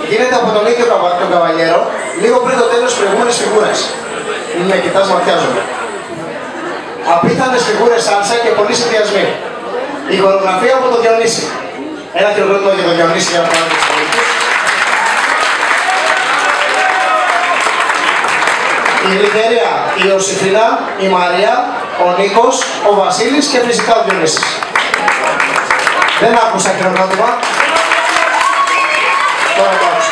γίνεται από τον ίδιο τον καβαλιέρο λίγο πριν το τέλος της προηγούμενης φιγούρας. Με κοιτάς, ματιάζομαι. Απίθανες φιγούρες σάλσα και πολλοί συνδυασμοί. Η χορογραφία από τον Διονύση. Ένα χειροκρότημα για τον Διονύση για να πάρει τις πολίτες. Η Γλυκερία, η Ιωσήφινα, η Μαρία, ο Νίκος, ο Βασίλης και φυσικά ο Διονύσης. Δεν άκουσα χειροκρότημα. Τώρα το άκουσα.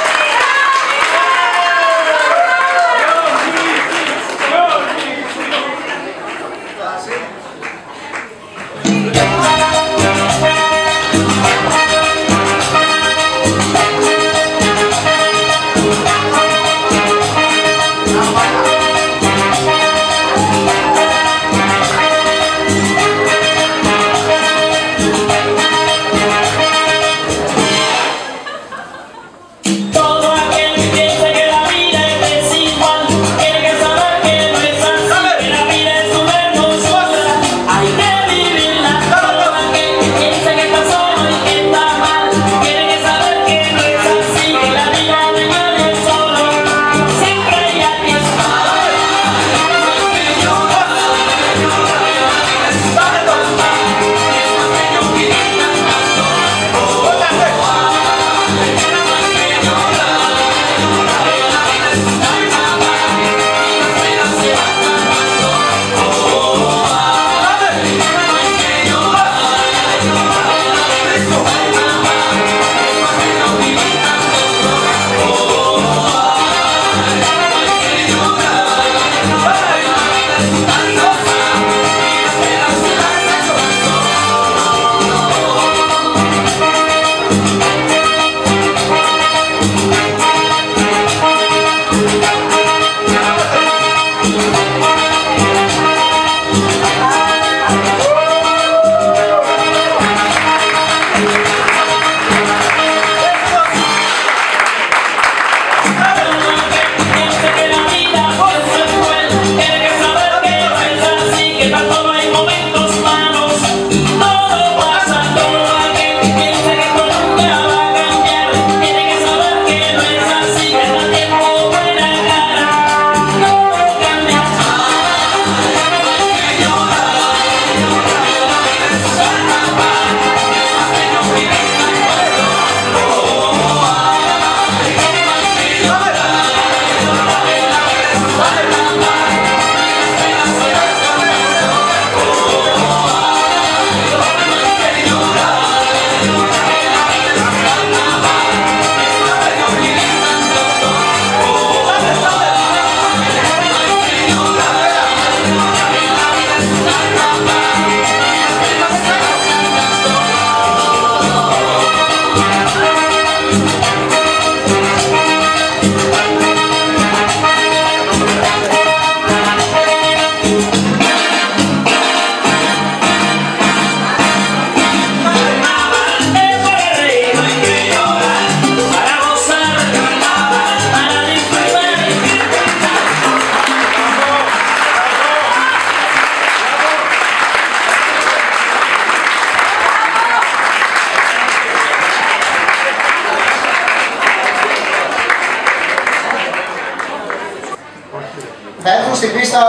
Θα έρθουν στην πίστα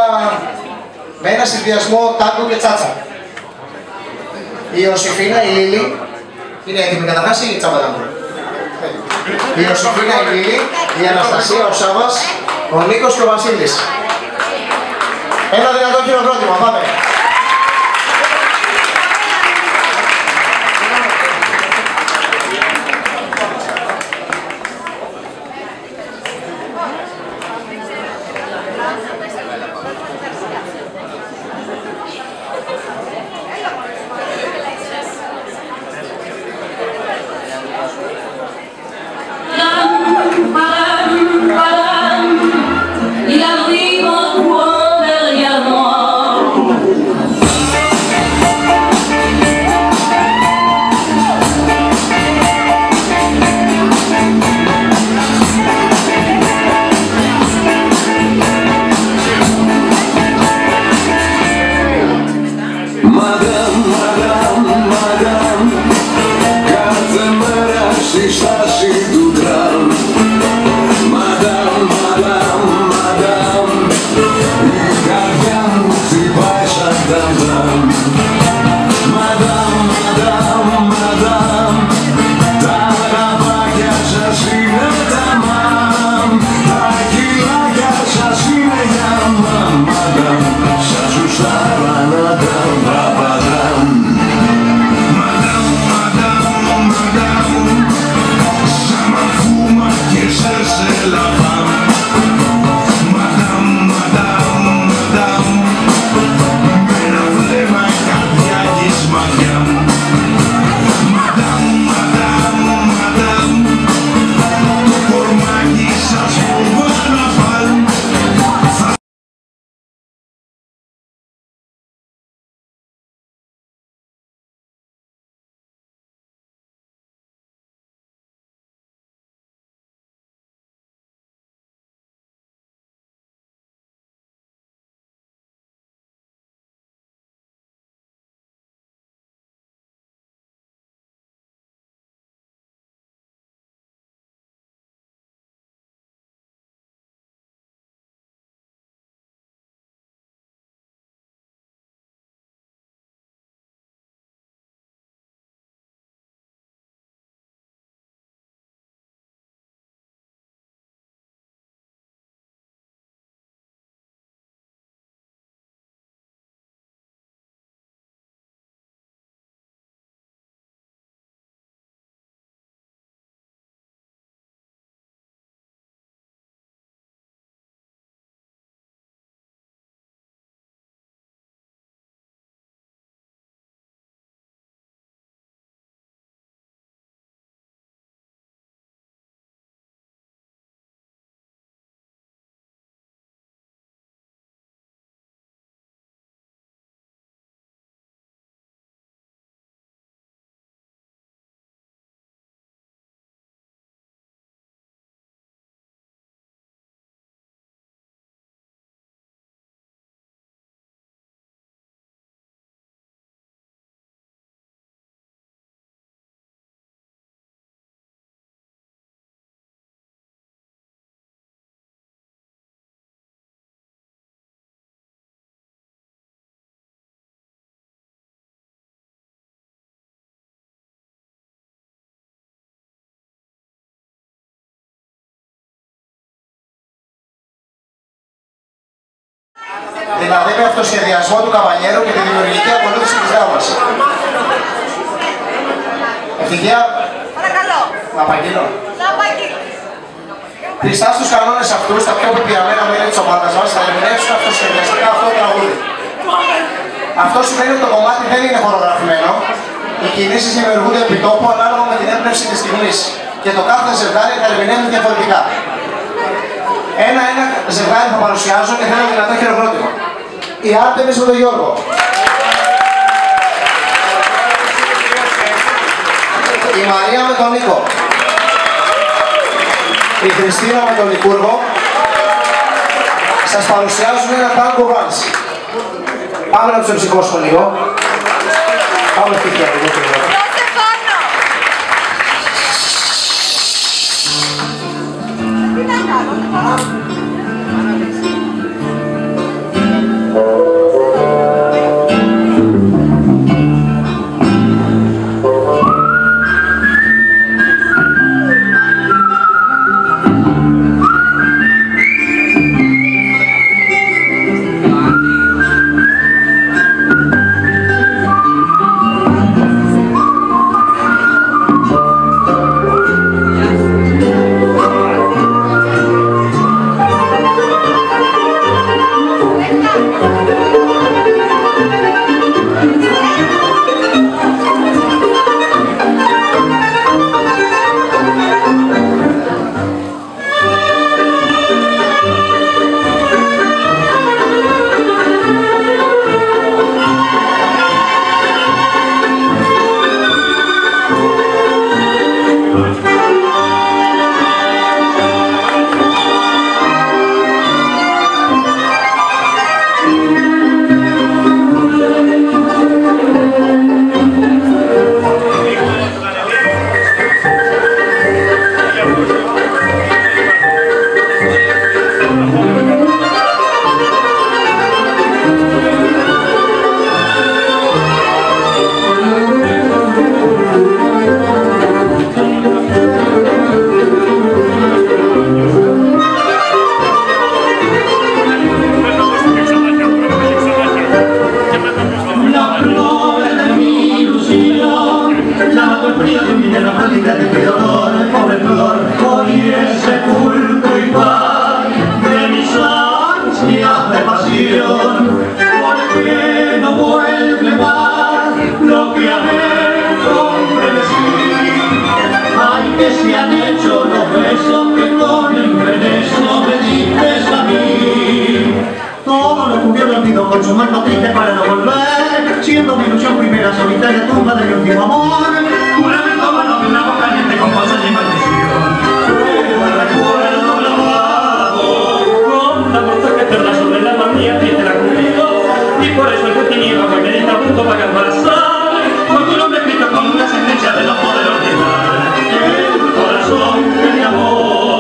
με ένα συνδυασμό τάγκο και τσάτσα. Η Ιωσήφινα, η Λίλη, είναι έτοιμη καταρχάς ή η τσάμπα. Η Ιωσήφινα, η Λίλη, η Αναστασία, ο Σάββας, ο Νίκος και ο Βασίλης. Ένα δυνατό χειροκρότημα, πάμε. Il arrive en courant derrière moi. δηλαδή με αυτοσχεδιασμό του καμπανιέρου και τη δημιουργική ακολούθηση της γράμμας. Ευτυχία. Παρακαλώ. Να απαγγείλω. Πιστά στους κανόνες αυτούς, τα πιο πεπειραμένα μέλη της ομάδας μας θα ερμηνεύσουν αυτοσχεδιαστικά αυτό το τραγούδι. Αυτό σημαίνει ότι το κομμάτι δεν είναι χορογραφημένο. Οι κινήσεις δημιουργούνται επί τόπου ανάλογα με την έμπνευση της στιγμής και το κάθε ζευγάρι θα ερμηνεύει διαφορετικά. Ένα-ένα ζευγάρι θα παρουσιάζω και θέλω δυνατό χειροκρότημα. Η Άρτεμις με τον Γιώργο. Η Μαρία με τον Νίκο. Η Χριστίνα με τον Λικούργο. Σας παρουσιάζουν ένα tango dance. Πάμε να τους εμψυχώσουμε λίγο. Πάμε στη χέρια. Con su muerto triste para no volver, siendo mi ilusión primera, solitaria tumba de mi último amor. Juramento mano de una boca caliente con cosas y maldición. Pero el recuerdo grabado con la montaña eterna sobre el alma mía que te la cumplió. Y por eso el tiniebla me medita a punto para embarazar. Con tu nombre escrito con una sentencia de no poder olvidar. El corazón que me amó.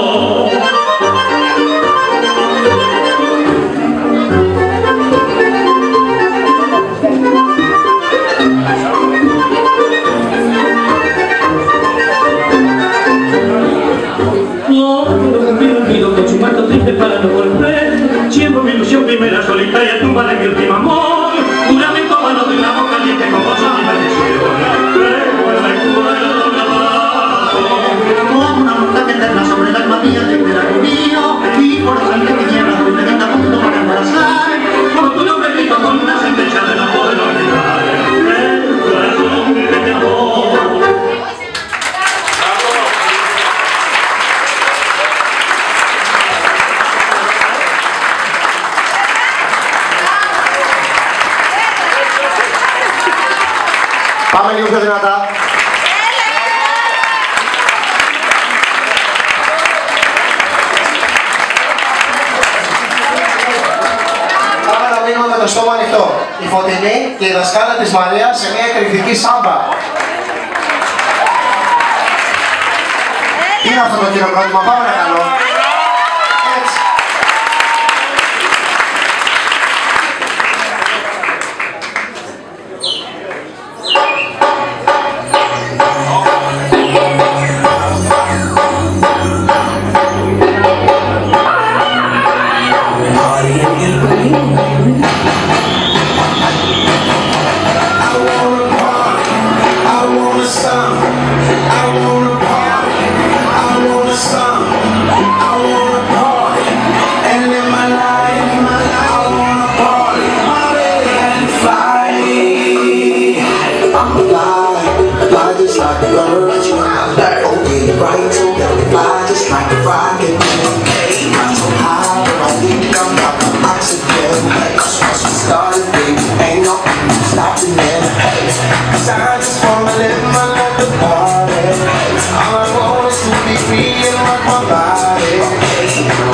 Para no volver, siendo mi ilusión primera, solitaria tumba de mi último amor. Juramento mano de una boca caliente con cosas y maldición. Pero el recuerdo grabado como una montaña eterna sobre el alma mía de un verano mío. Y por eso el que tinieblas me medita a punto para embarazar. Con tu nombre escrito con una sentencia de no poder olvidar. El corazón que te amó. Πάμε λίγο πιο δυνατά. Πάμε να μείνουμε με το στόμα ανοιχτό. Η Φωτεινή και η δασκάλα της Μαρίας σε μια εκρηκτική σάμπα. Τι είναι αυτό το χειροκρότημα, πάμε να κάνω. Έτσι. María y el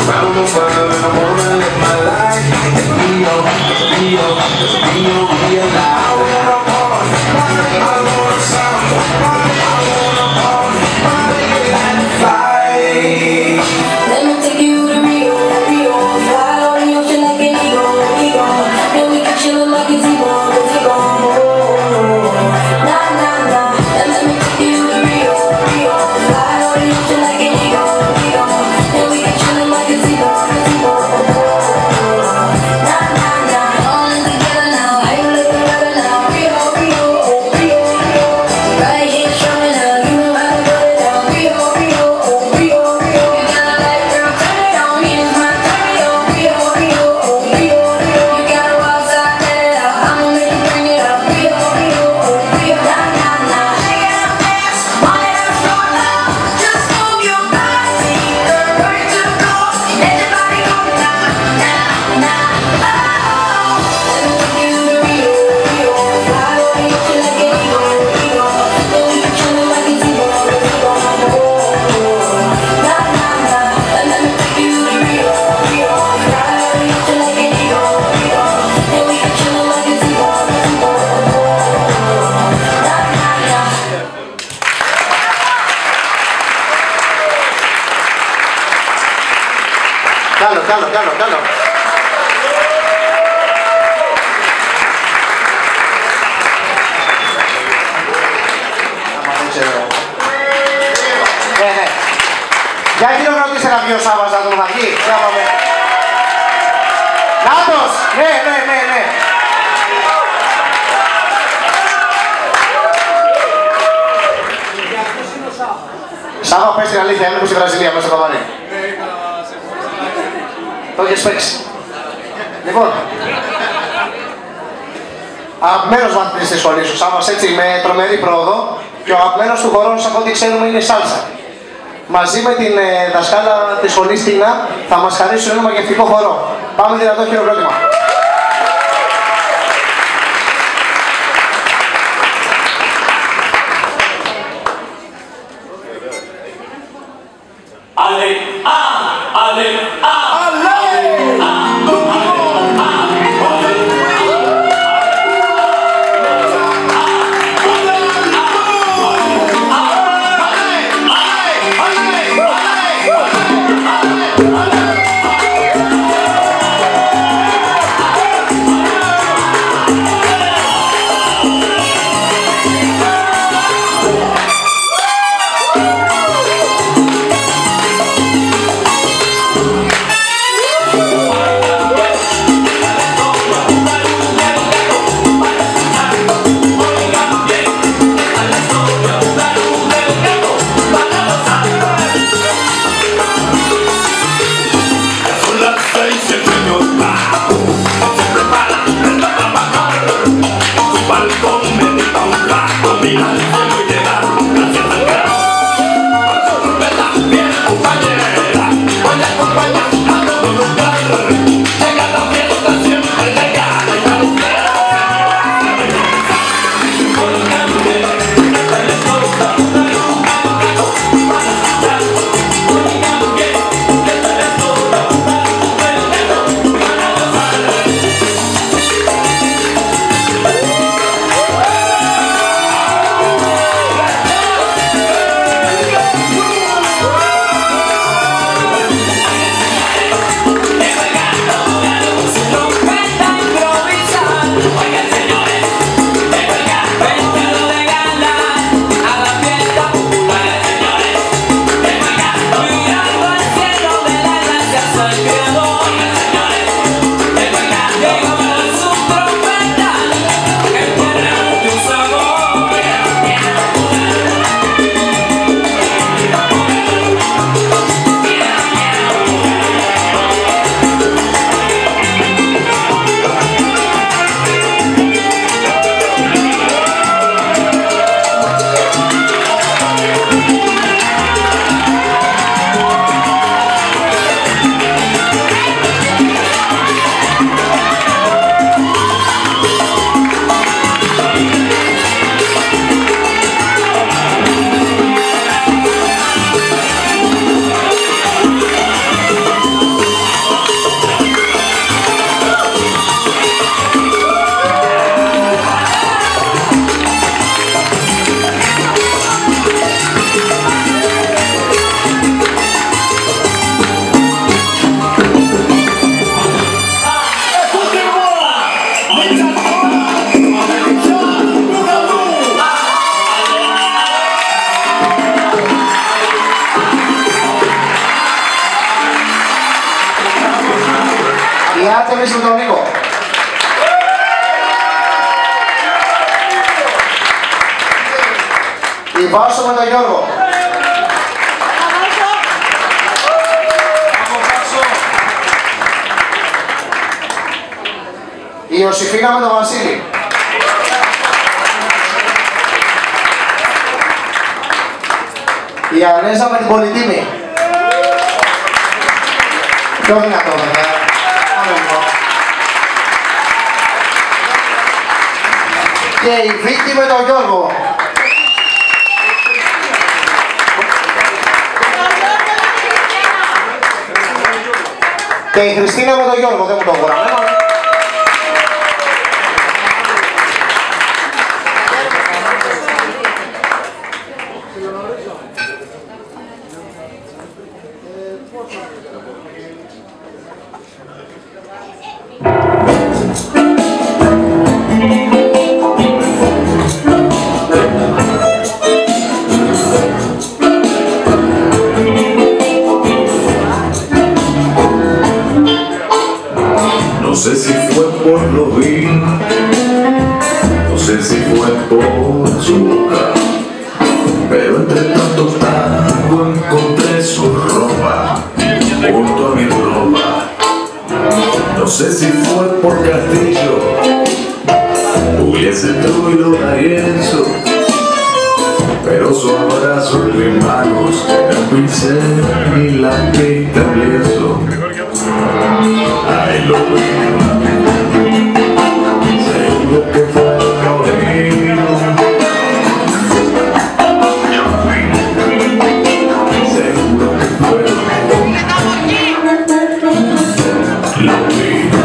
Κάνω. Ναι. Για χειροκροτήστε κάποιο Σάββας να τον βγει. Νάτος! Ναι. Σάββα, πες την αλήθεια, έμεινε στη Βραζιλία μέσα στο κομμάτι. Το έχεις παίξει. Λοιπόν, αγαπημένος μαθητής της σχολής σου, Σάββας, έτσι, με τρομερή πρόοδο, και ο αγαπημένος του χορός, από ό,τι ξέρουμε, είναι η σάλσα. Μαζί με την δασκάλα της σχολής Τίνα θα μας χαρίσουν ένα μαγευτικό χορό. Πάμε δυνατό χειροκρότημα. Η Άτεμις με τον Νίκο. Η Βάσο με τον Γιώργο. Η Ιωσήφινα με τον Βασίλη. Η Ανέζα με την Πολυτήμη. Πιο δυνατό βέβαια. Και η Βίκη με τον Γιώργο. Και η Χριστίνα με τον Γιώργο, δεν μου το γράψα. No sé si fue por lo vil, no sé si fue por su boca, pero entre tanto tango encontré su ropa, junto a mi ropa. No sé si fue por Castillo, hubiese tuyo la lienzo, pero su abrazo en mis manos era un pincel y la pinta en lienzo. Ay, lo vi. Seguro que fue lo mío. Seguro que fue lo mío.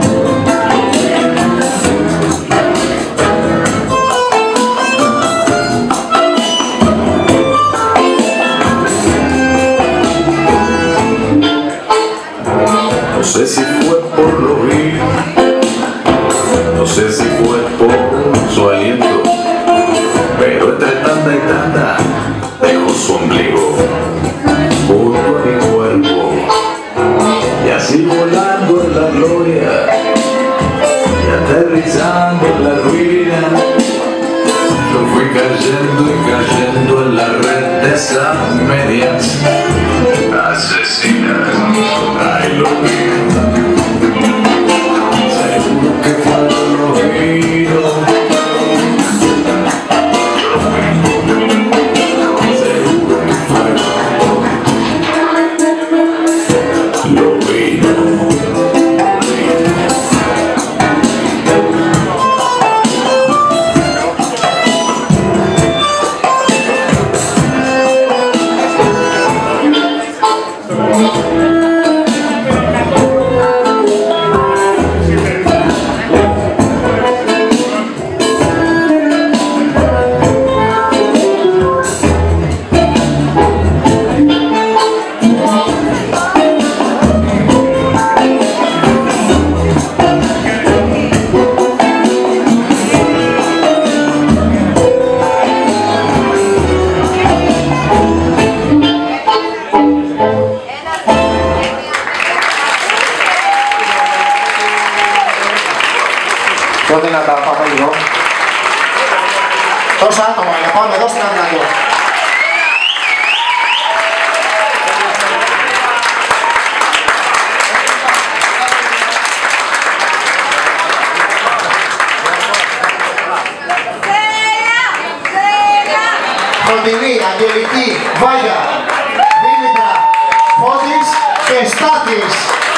No sé si fue por lo vil, no sé si fue por su aliento, pero entre tanta y tanta dejó su ombligo junto a mi cuerpo, y así volando en la gloria y aterrizando en la ruina, yo fui cayendo y cayendo en la red de esas medias asesinas. Ay, lo vi. Seguro que fue lo oído. Seguro que fue lo oído. Πιο δυνατά, πάμε λίγο. Τόσα άτομα είναι, πάμε εδώ στην αδυνατό. Κοντινή, Αγγελική, Βάγια, Δήμητρα, Φώτης και Στάθης.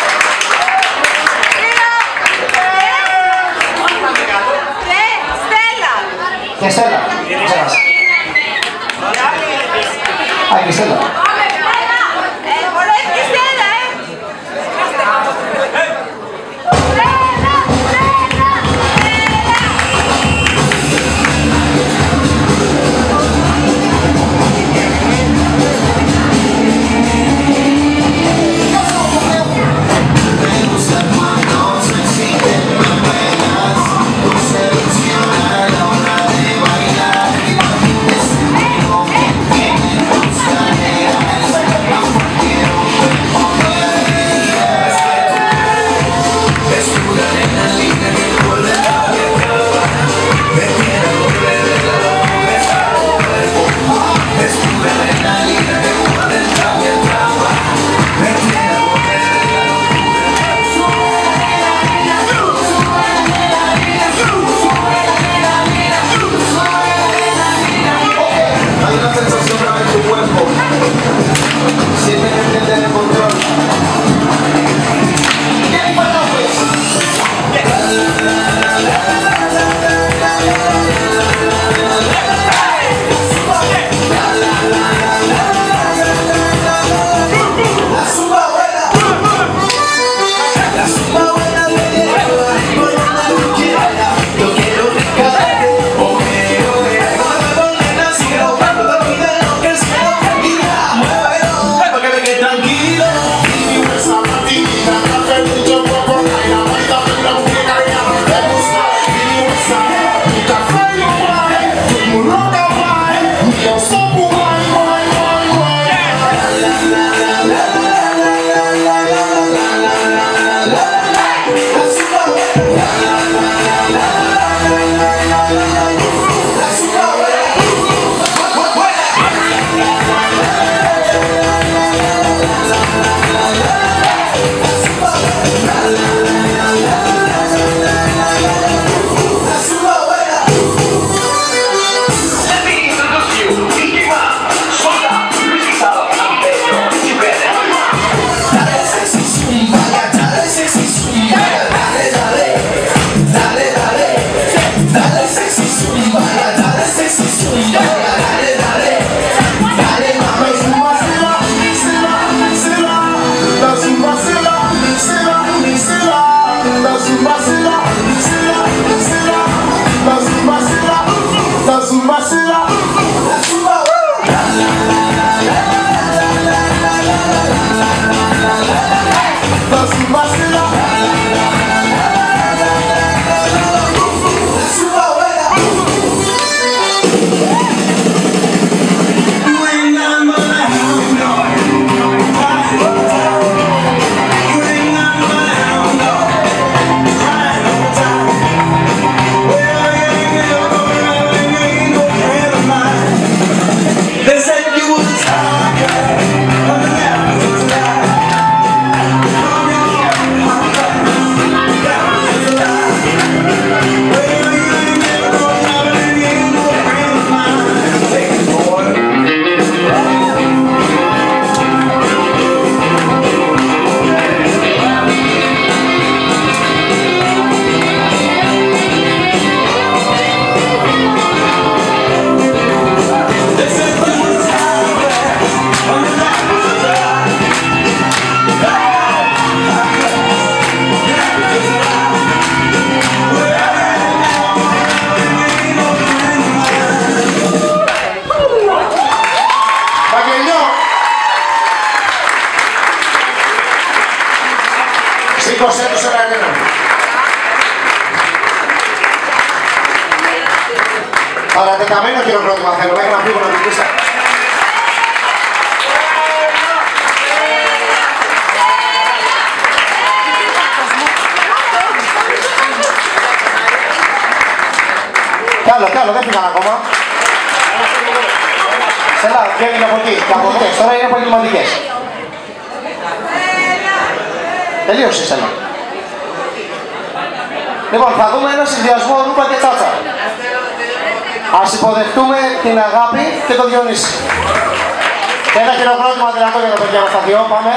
Και Στέλλα, ξέρας. Α, και Στέλλα. Σήκωσέ τους έναν έναν. Παρατεταμένο χειροκρότημα θέλω, μέχρι να φύγω να μιλήσω. Κι άλλο, δεν πήγαν ακόμα. Σελά, βγαίνουν από εκεί, και από αυτές, τώρα είναι επαγγελματικές. Τελείωσε, Σελά. Λοιπόν, θα δούμε ένα συνδυασμό Ρούπα και Τσάτσα. Ας υποδεχτούμε την Αγάπη και τον Διονύση. Και ένα χειροκρότημα δυνατό για το παιδιά μας τα δυο, πάμε.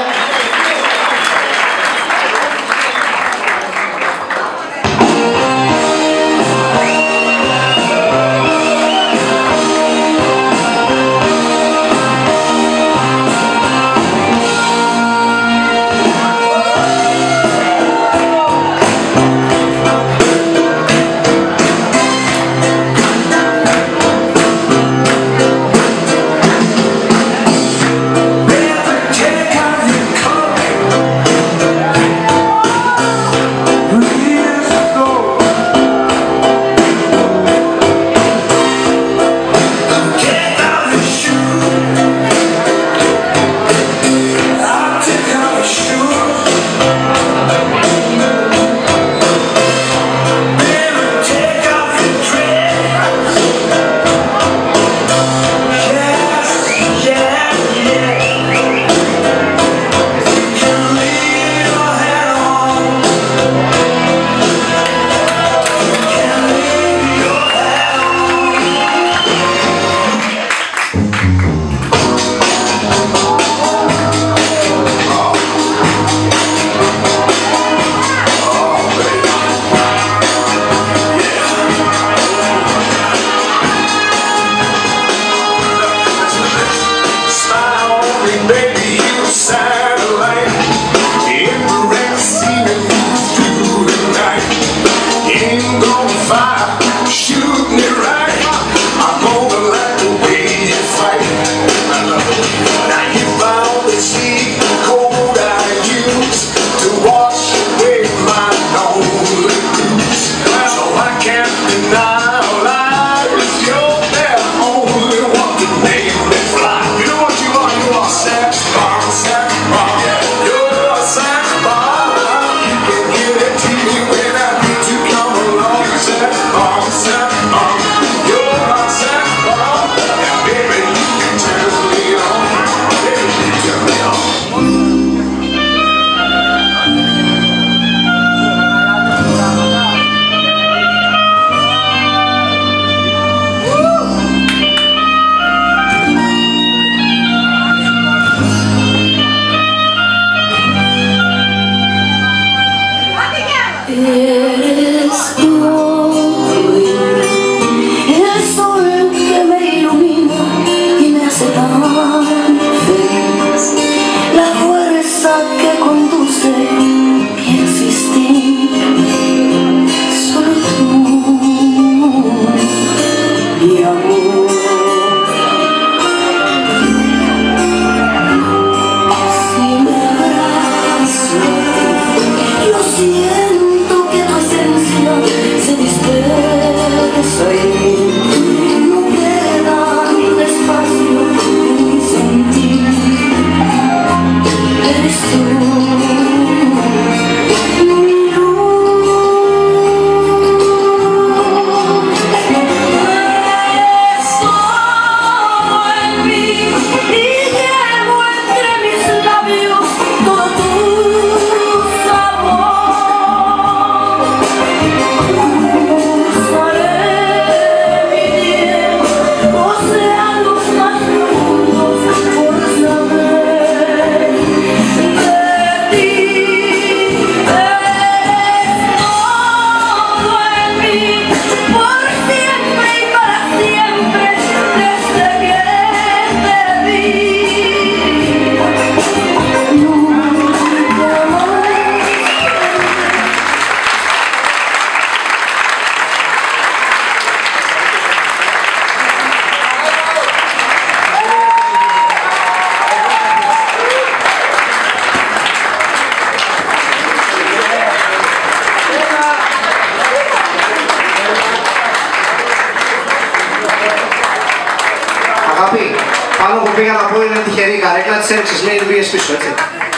Πάνω που πήγα να πω είναι τυχερή η καρέκλα, της έριξες μία και πήγες πίσω, έτσι.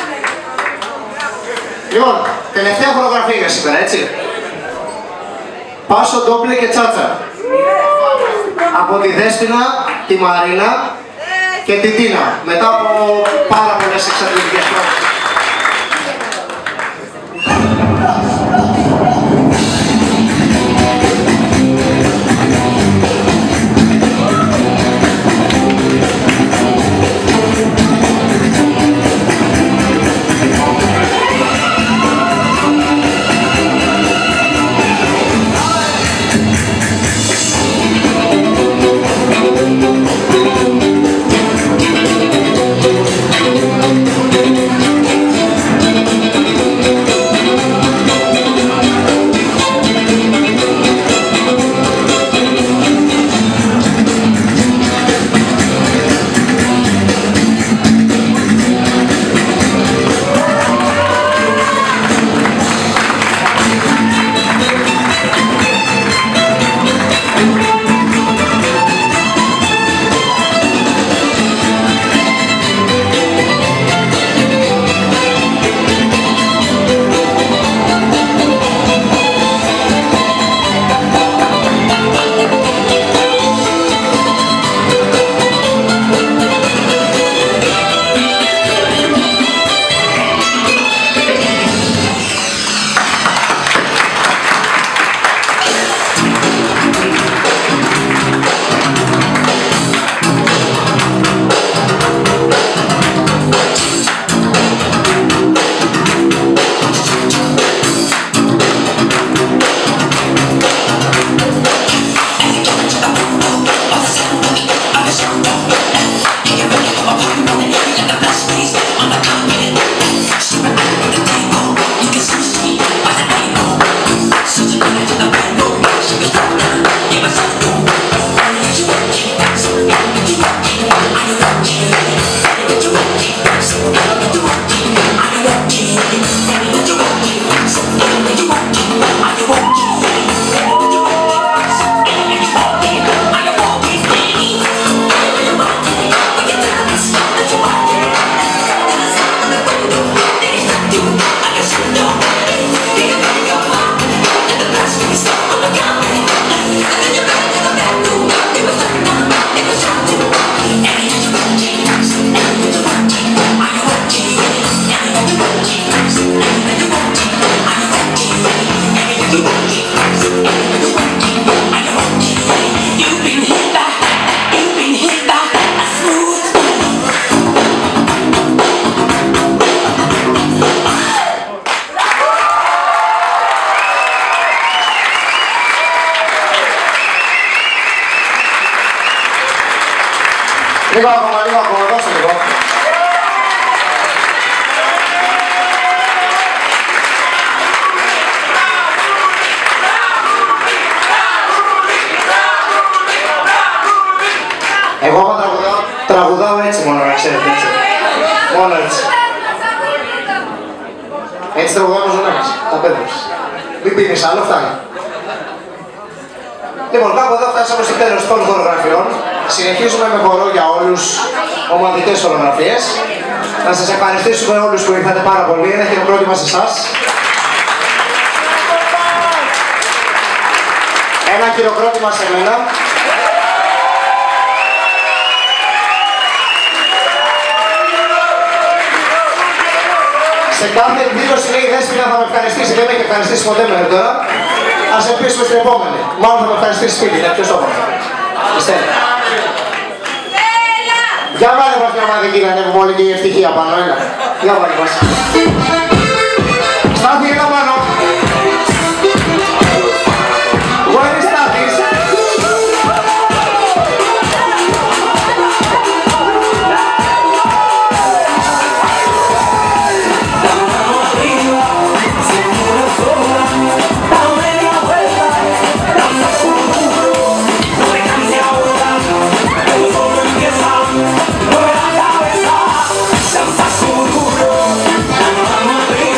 Λοιπόν, τελευταία χορογραφία για σήμερα, έτσι. Πάσο, ντόπλε και τσάτσα. Από τη Δέσποινα, τη Μαρίνα και την Τίνα. Μετά από πάρα πολλές εξαντλητικές πράξεις. Λίγο ακόμα, δώστε λίγο. Εγώ άμα τραγουδάω έτσι μόνο, να ξέρετε, έτσι. Μόνο έτσι. Έτσι τραγουδάω ο Ζωνάκης, τα πέδες. Μην πίνεις άλλο, φτάνει. Λοιπόν, κάπου εδώ φτάσαμε στο τέλος των χορογραφιών. Συνεχίζουμε με χορό για όλους ομαδικές χορογραφίες. Να σας ευχαριστήσουμε όλους που ήρθατε πάρα πολύ. Ένα χειροκρότημα σε εσάς. Ένα χειροκρότημα σε μένα. Σε κάθε εκδήλωση λέει η Δέσποινα θα με ευχαριστήσει. Δεν με έχει ευχαριστήσει ποτέ μέχρι τώρα. Ας ελπίσουμε στην επόμενη. Μάλλον θα με ευχαριστήσει σπίτι. Είναι πιο στόχο. Πιστεύω. Για βάλε μας μια ομαδική να ανέβουμε όλη και η ευτυχία πάνω, έλα. Για βάλε μας. Στάθη, έλα πάνω. Where is Στάθης? Vamos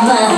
nada.